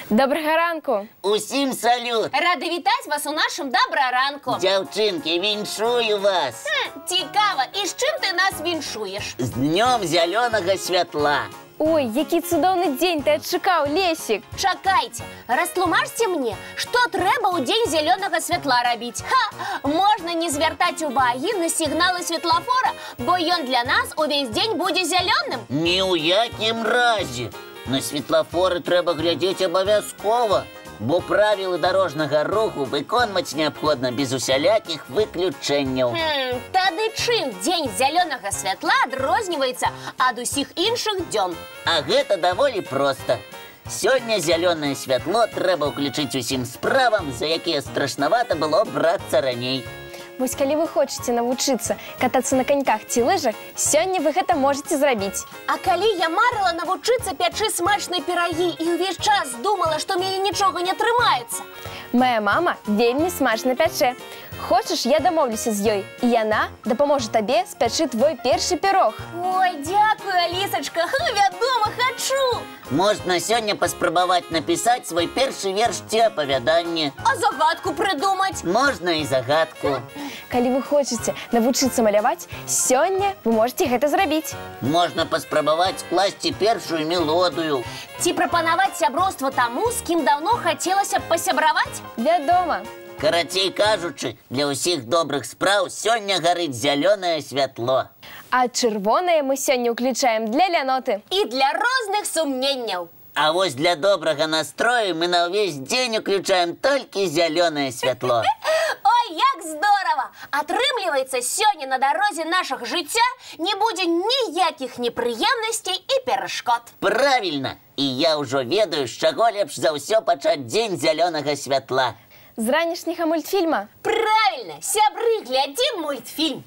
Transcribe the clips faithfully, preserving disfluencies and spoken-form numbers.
Доброго ранку! Усім салют! Рада вітати вас у нашому доброго ранку! Дівчинки, віншую вас! Хм, цікаво, і з чим ти нас віншуєш? З Днем Зеленого Святла! Ой, який цудовний день ти відшукав, Лесик! Чакайте, розтлумачте мені, що треба у День Зеленого Святла робити. Ха! Можна не звертати уваги на сигнали світлофора, бо він для нас увесь день буде зеленим. Ні у якім разі! На світлофори треба глядіти обов'язково, бо правила дорожнього руху виконувати необхідно без усіляких виключень. Хм, тоді чим День Зеленого Святла відрізняється від усіх інших днів? А гэта даволі просто. Сьогодні зеленое світло треба включити усім справам, за які страшновато було братися раніше. Вось калі вы хочаце навучыцца катацца на коньках ці лыжах, сёння вы гэта можете зрабіць. А калі я марила навучыцца пячы смачныя пірагі і ўвесь час думала, што мяне нічога не атрымаецца? Моя мама вельмі смачна пячэ. Хочаш, я дамоўлюся з ёй, і яна дапаможа табе спячы твой першы пірог. Ой, дзякуй, Алісачка, вядома, хачу! Можна сёння паспрабаваць напісаць свой першы верш ці апавяданне. А загадку прыдумаць? Можна і загадку. Калі вы хочаце навучыцца маляваць, сёння вы можете гэта зрабіць. Можна паспрабаваць скласці першую мелодыю. Ці прапанаваць сяброўства таму, з кім даўно хацелася б пасябраваць? Вядома. Карацей кажучы, для ўсіх добрых спраў сёння гарыць зялёнае святло. А чырвонае мы сёння ўключаем для ляноты. І для розных сумненняў. А вось для добрага настрою мы на ўвесь дзень уключаем толькі зялёнае святло. Ой, як здорава! Атрымліваецца, сёння на дарозе нашага жыцця не будзе ніякіх непрыемнасцей і перашкод. Правільна! І я ўжо ведаю, з чаго лепш за ўсё пачаць дзень зялёнага святла. З ранішняга мультфільма. Правильно! Сябры, глядзім мультфільм!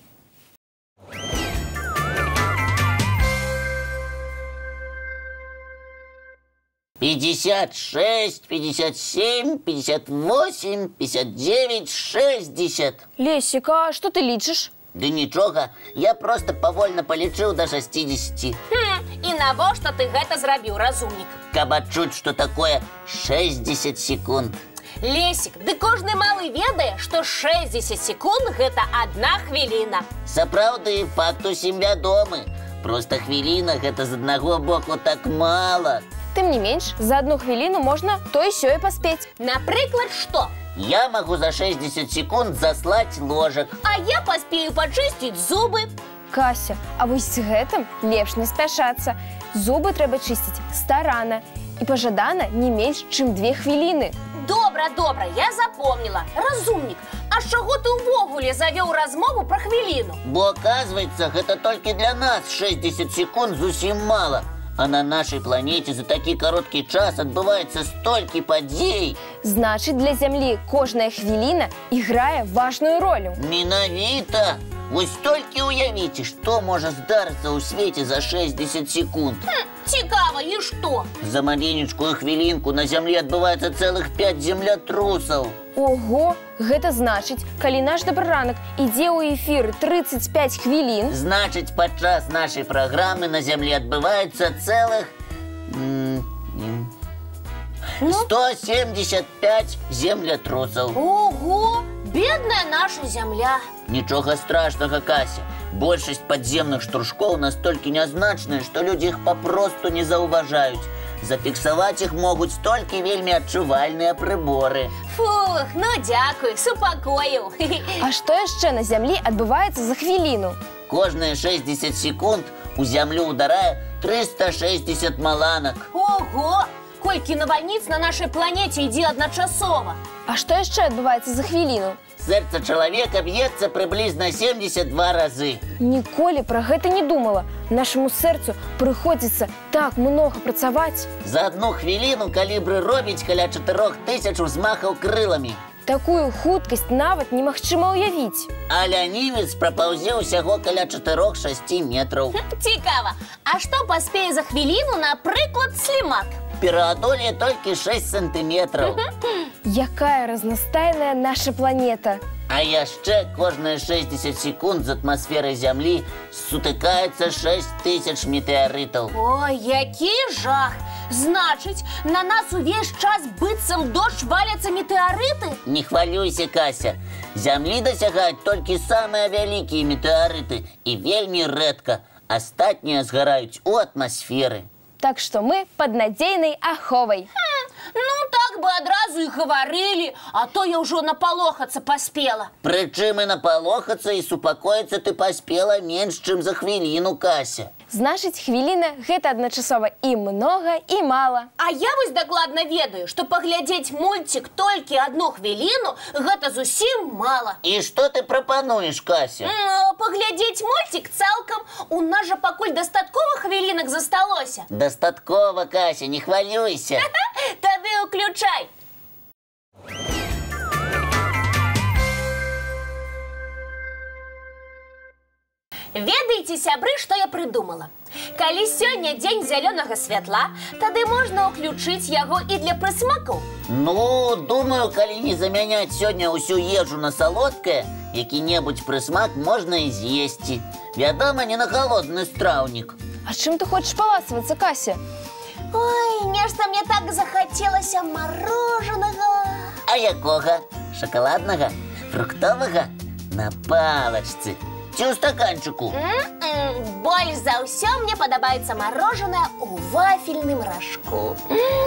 пятьдесят шесть, пятьдесят семь, пятьдесят восемь, пятьдесят девять, шестьдесят. Лесик, а што ты лічыш? Да нічога, я просто павольна палічыў да шестидесяти. Хм, і навошта ты гэта зрабіў, разумнік? Каб адчуць, што такое шестьдесят секунд. Лесик, ды кожны малы ведае, што шестьдесят секунд – гэта адна хвіліна. Сапраўды, факт усім вядомы. Просто хвіліна – гэта з аднаго боку так мала. Тым не менш, за одну хвіліну можна то і сёе паспець. Напрыклад, што? Я магу за шестьдесят секунд заслаць ложак. А я паспею пачысціць зубы. Кася, а вось з гэтым лепш не спяшацца. Зубы трэба чысціць старанна. І пажадана не менш, чым две хвіліны. Добра, добра, я запомніла. Разумнік, а з чаго ты ўвогуле завёў размову пра хвіліну? Бо, оказывается, гэта толькі для нас шестьдесят секунд зусім мала. А на нашай планеце за такі кароткі час адбываецца столькі падзей. Значыць, для Зямлі кожная хвіліна іграе важную ролю. Менавіта! Вось толькі ўявіце, што можа здарыцца ў свеце за шестьдесят секунд. Хм, цікава, і што? За маленечкую хвілінку на Зямлі адбываецца цэлых пять землятрусаў. Ого, гэта значыць, калі наш добраранак ідзе ў эфір тридцать пять хвілін, значыць, падчас нашай праграмы на Зямлі адбываецца цэлых сто семьдесят пять землятрусаў. Ого, бедная наша зямля. Нічога страшнага, Кася. Большасць падземных штуршкоў настолькі нязначныя, што людзі іх папросту не заўважаюць. Зафіксаваць іх могуць толькі вельмі адчувальныя прыборы. Фух, ну дзякуй, супакоіў. А што яшчэ на Зямлі адбываецца за хвіліну? Кожныя шестьдесят секунд у зямлю ударае триста шестьдесят маланак. Ого! Колькі навальніц на нашай планеце ідзе адначасова. А што яшчэ адбываецца за хвіліну? Сэрца чалавека б'ецца прыблізна семьдесят два разы. Ніколі пра гэта не думала. Нашаму сэрцу прыходзіцца так многа працаваць. За одну хвіліну калібры робіць каля чатырох тысяч узмахаў крыламі. Такую хуткасць нават немагчыма ўявіць. А лянівец прапаўзе ўсяго каля чатырох-шасці метраў. Цікава, а што паспее за хвіліну, напрыклад, слімак? пераадолее толькі шэсць сантыметраў. Якая разнастайная наша планета. А яшчэ кожныя шэсцьдзесят секунд з атмасферай Зямлі сутыкаецца шэсць тысяч метэарытаў. Ой, які жах! Значыць, на нас увесь час быццам дождж валяцца метэарыты? Не хвалюйся, Кася. Зямлі дасягаюць толькі самыя вялікія метэарыты і вельмі рэдка. Астатнія згараюць у атмасферы. Так што мы пад надзейнай аховай. Ну, так бы адразу і гаварылі, а то я ўжо напалохацца паспела. Прычым і напалохацца і супакоіцца ты паспела менш, чым за хвіліну, Кася. Значыць, хвіліна гэта адначасова і многа, і мала. А я вось дакладна ведаю, што паглядзець мульцік толькі адну хвіліну гэта зусім мала. І што ты прапануеш, Кася? Ну, паглядзець мульцік цалкам. У нас жа пакуль дастаткова хвілінак засталося. Дастаткова, Кася, не хвалюйся. Тады ўключай. Ведаеце, сябры, што я прыдумала? Калі сёння дзень зялёнага святла, тады можна ўключыць яго і для прысмакаў. Ну, думаю, калі не замяняць сёння ўсю ежу на салодкае, які-небудзь прысмак можна і з'есці. Вядома, не на халодны страўнік. А чым ты хочаш паласавацца, Кася? Ой, нешта мне так захацелася марожанага. А якога? Шакаладнага? Фруктовага? На палачцы. Ці ў стаканчыку? М-м, больш за ўсё мне падабаецца марожанае ў вафельным ражку.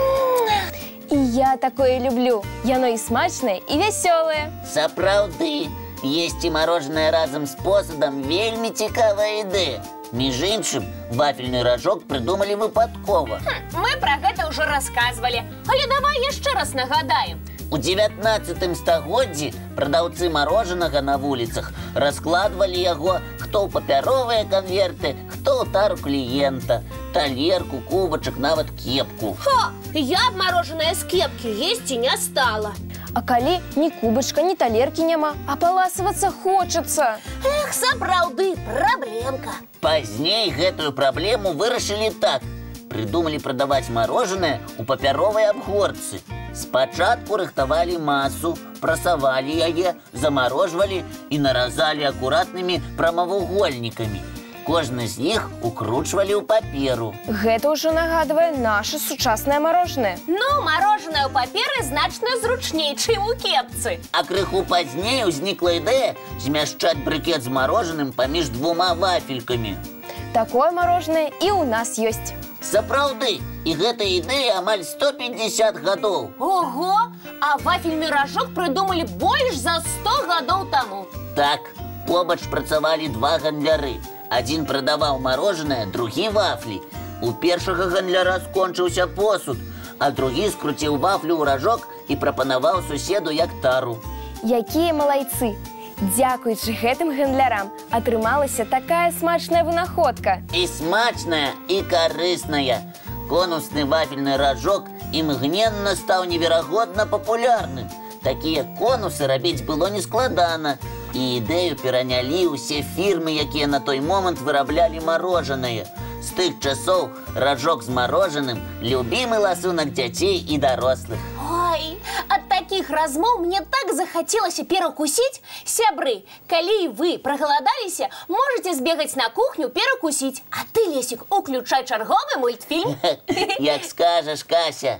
І я такое люблю. Яно і смачнае, і вясёлае. Сапраўды, есці марожанае разам з посудам вельмі цікавая ідэя. Між іншым, вафельны ражок прыдумалі выпадкова. Мы пра гэта ўжо расказвалі, але давай яшчэ раз нагадаем. У дзевятнаццатым стагоддзі прадаўцы марожанага на вуліцах раскладвалі яго хто ў папяровыя канверты, хто ў тару кліента, талерку, кубачак, нават кепку. Ха! Я б марожанае з кепкі есці не стала. А калі ні кубачка, ні талеркі няма, а паласавацца хочацца. Эх, сапраўды, праблемка. Пазней гэтую праблему вырашылі так. Прыдумалі прадаваць марожанае ў папяровай абгортцы. Спачатку рыхтавалі масу, прасавалі яе, замарожвалі і наразалі акуратнымі прамавугольнікамі. Кожны з іх укручвалі ў паперу. Гэта ўжо нагадвае наша сучаснае марожанае. Ну, марожанае ў паперы значна зручней, чым у кепцы. А крыху пазней узнікла ідэя змяшчаць брыкет з марожаным паміж двума вафелькамі. Такое марожанае і ў нас ёсць. Сапраўды, і гэта ідэя амаль сто пятьдесят гадоў. Ого! А вафельны ражок прыдумалі больш за сто гадоў таму. Так, побач працавалі два гандляры. Адзін прадаваў марожанае, другі вафлі. У першага гандляра скончыўся посуд, а другі скруціў вафлю ў ражок і прапанаваў суседу як тару. Якія малайцы! Дзякуючы гэтым гандлярам атрымалася такая смачная вынаходка. І смачная, і карысная. Конусны вафельны ражок імгненна стаў неверагодна папулярным. Такія конусы рабіць было нескладана. І ідэю перанялі ўсе фірмы, якія на той момант выраблялі марожанае. З тых часоў ражок з марожаным любімы ласунак дзяцей і дарослых. Ой, ад такіх размоў мне так захацелася перакусіць. Сябры, калі вы прагаладаліся, можаце збегаць на кухню перакусіць. А ты, Лесік, уключай чарговы мультфільм. Як скажаш, Кася.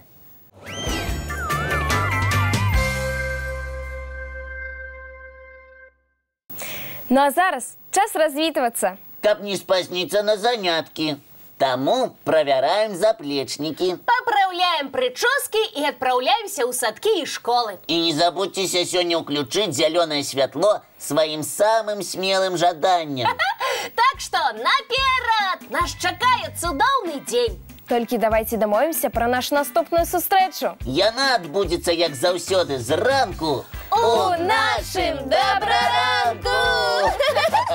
Ну а зараз час развітвацца. Каб не спазніцца на заняткі. Таму правяраем заплечнікі. Папраўляем прычоскі і адпраўляемся ў садкі і школы. І не забудзьцеся сёння ўключыць зялёнае святло сваім самым смелым жаданнем. Так што наперад! Нас чакае цудоўны дзень. Толькі давайце дамовімся пра нашу наступную сустрэчу. Яна адбудзецца, як заўсёды, зранку у нашым добраранку!